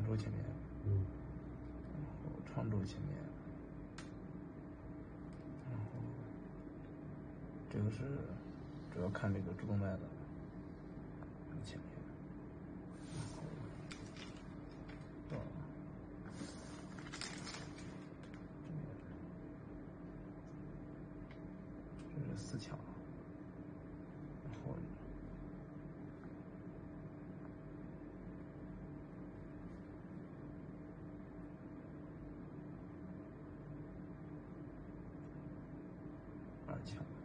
3周前面，然后长轴前面，然后这个是主要看这个主动脉的前面，然后这是4腔，然后2腔。